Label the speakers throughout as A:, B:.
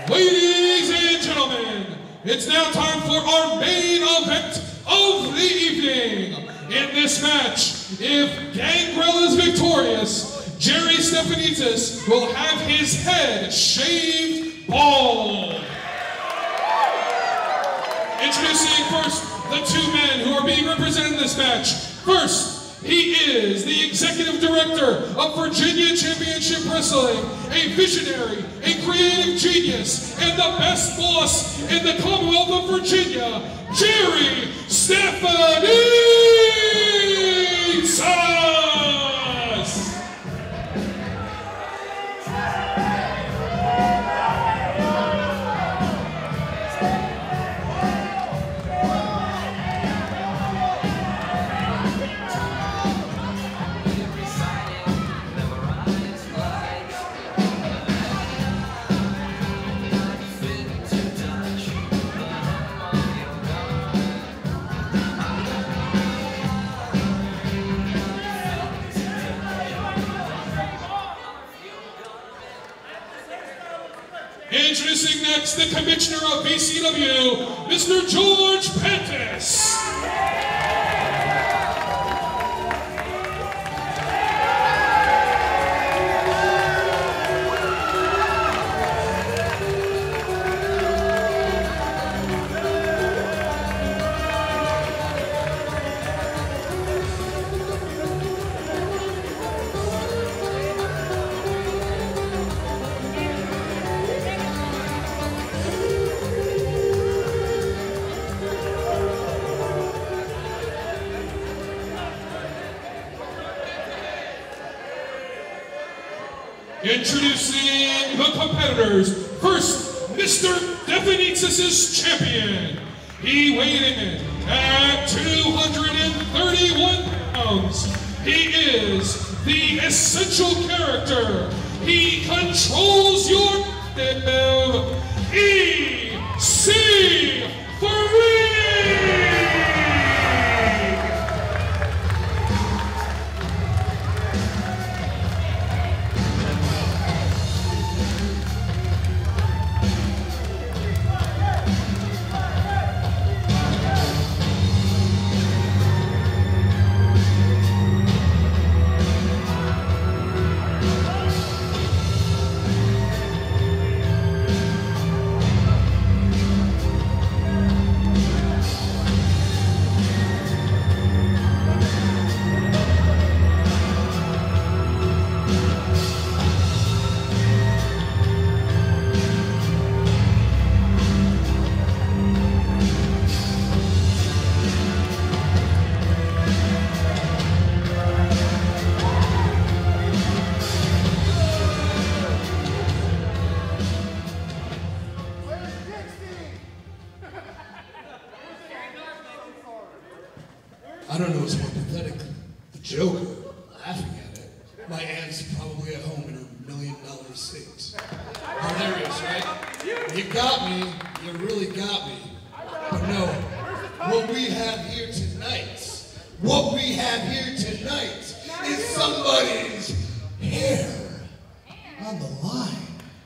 A: Ladies and gentlemen, it's now time for our main event of the evening. In this match, if Gangrel is victorious, Jerry Stephanitsis will have his head shaved bald. Introducing first the two men who are being represented in this match. First, he is the Executive Director of Virginia Championship Wrestling, a visionary, a creative genius, and the best boss in the Commonwealth of Virginia, Jerry Stephanitsis! Introducing next the Commissioner of VCW, Mr. George Pantas. Introducing the competitors. First, Mr. Stephanitsis' champion. He weighed in at 231 pounds. He is the essential character. He controls your EC3.
B: I don't know what's more pathetic, the Joker laughing at it. My aunt's probably at home in her $1 million suit. Hilarious, right? You got me, you really got me. But no, what we have here tonight is somebody's hair on the line.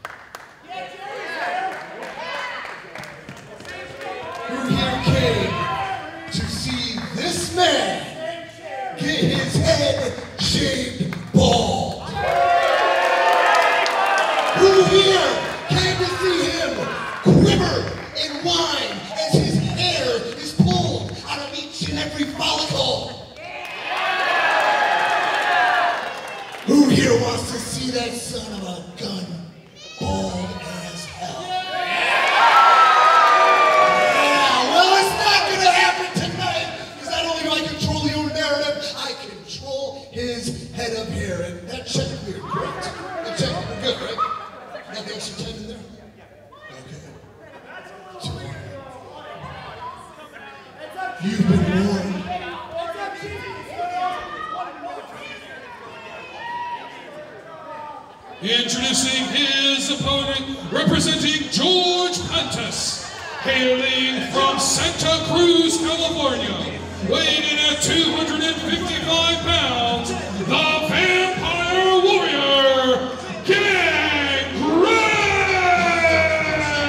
B: Who here came to see this man get his head shaved bald? Who here came to see him quiver and whine as his hair is pulled out of each and every follicle? Who here wants to see that son of a gun bald as hell? His head up here, and that check cleared, correct? That check, we're good, right? Got the extra 10 in there? Okay. You've been warned.
A: Introducing his opponent, representing George Pantas, hailing from Santa Cruz, California, weighing in at 255 pounds, the Vampire Warrior, Gangrel!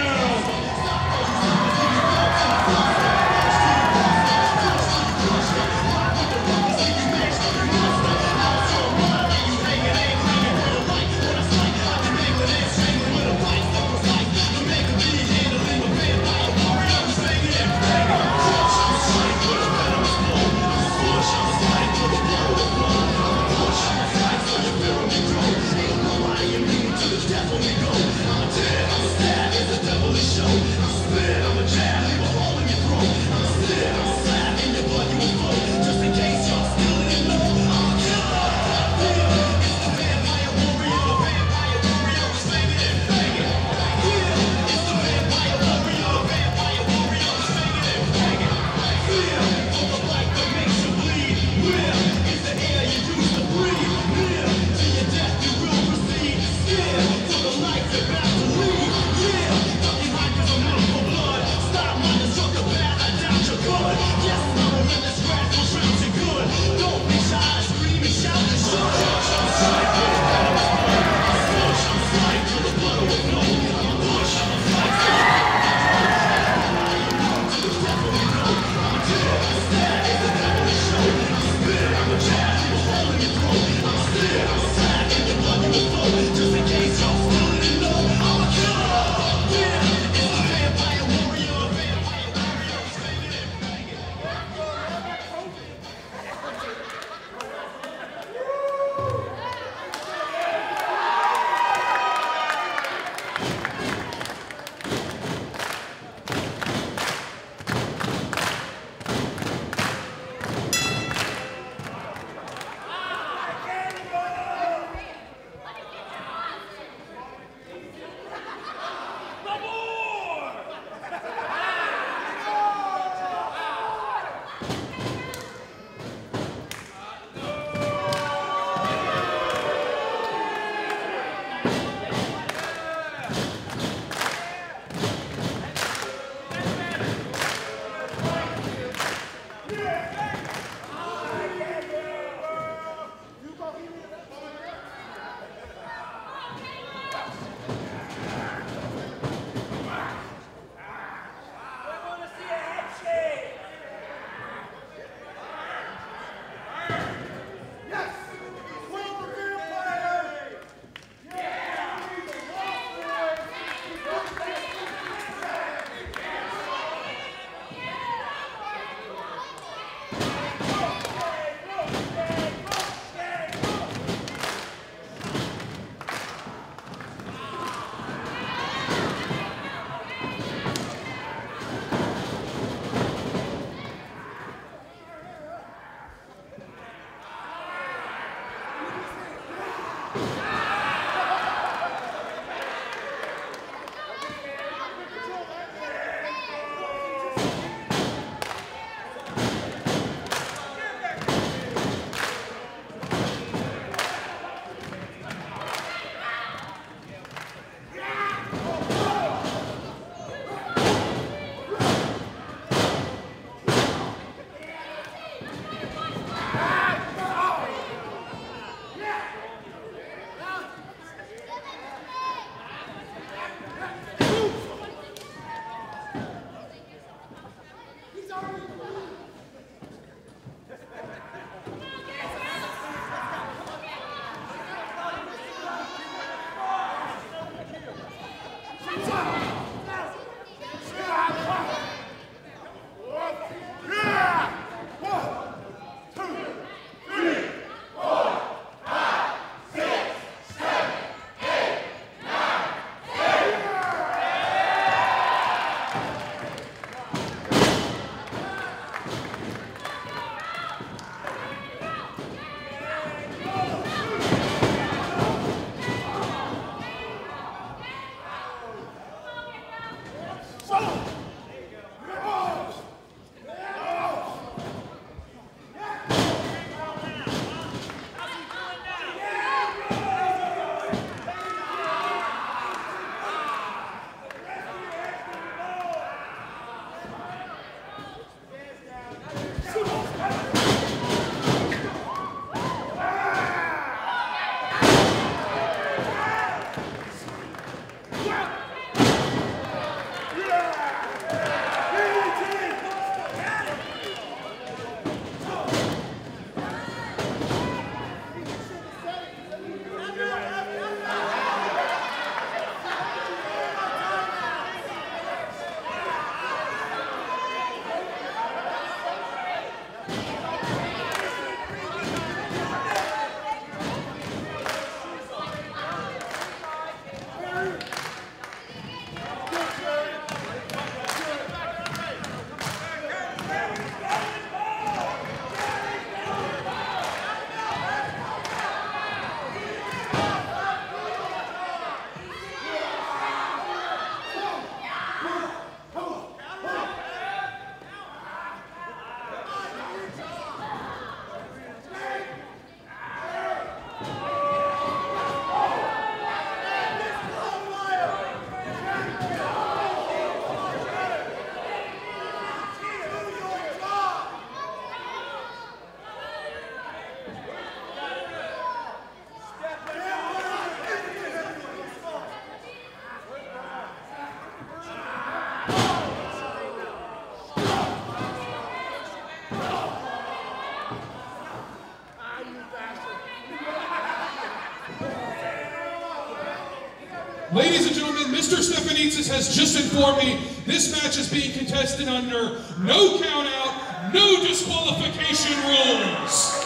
A: Ladies and gentlemen, Mr. Stephanitsis has just informed me this match is being contested under no count out, no disqualification rules.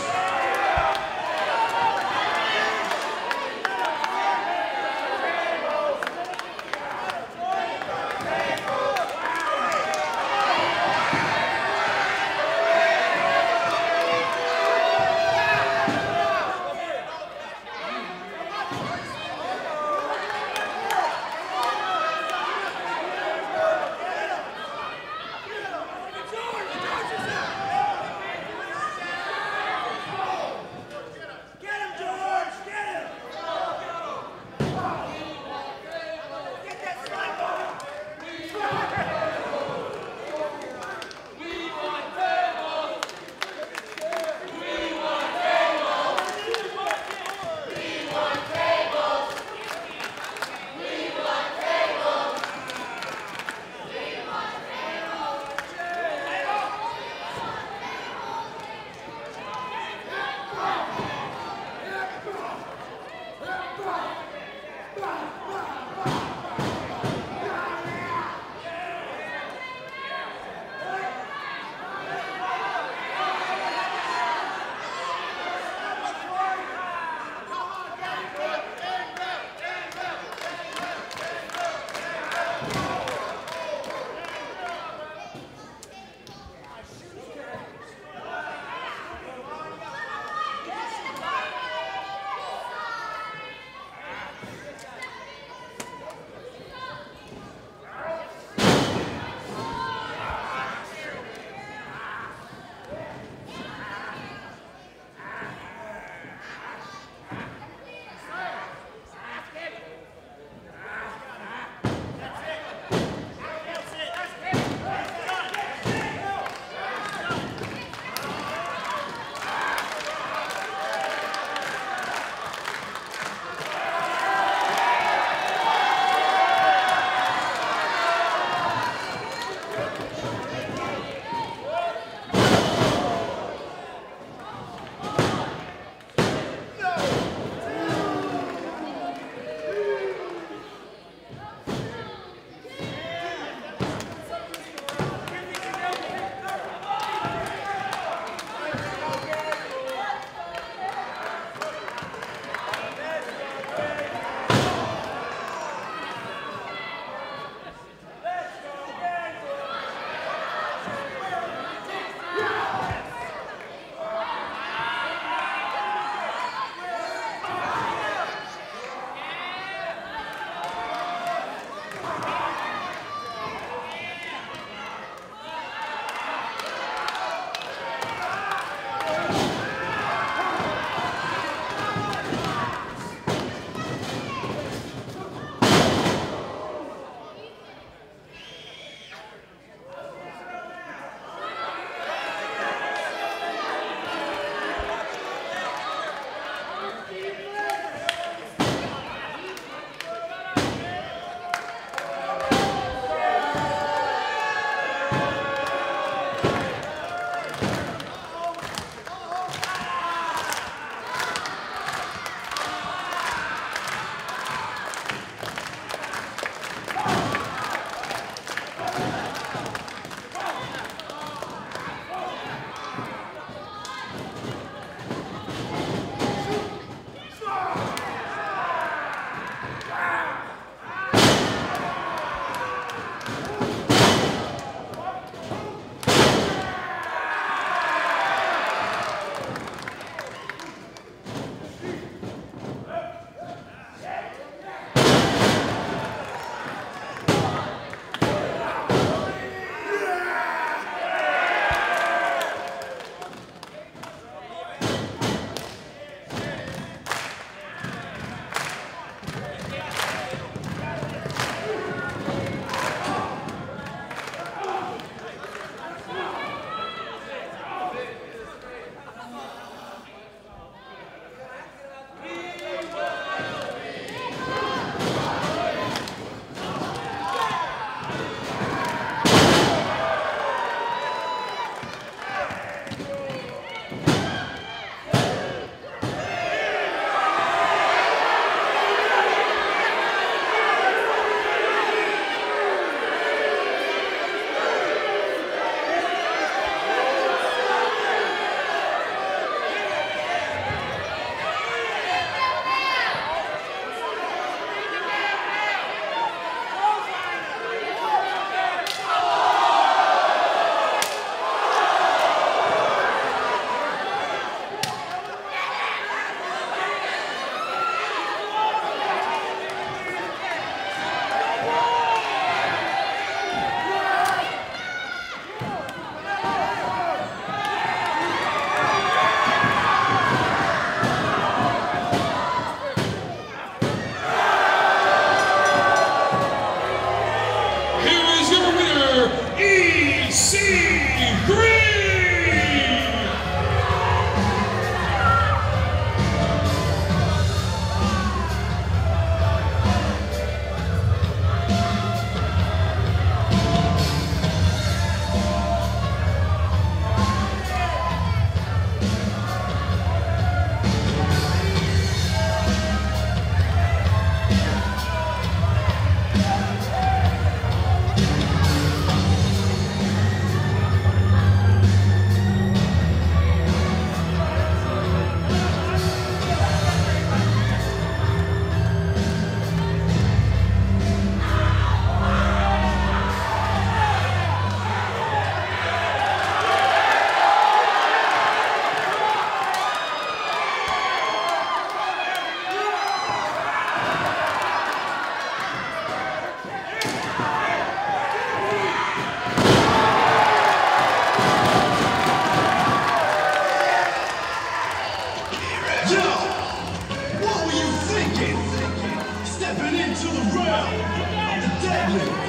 C: you.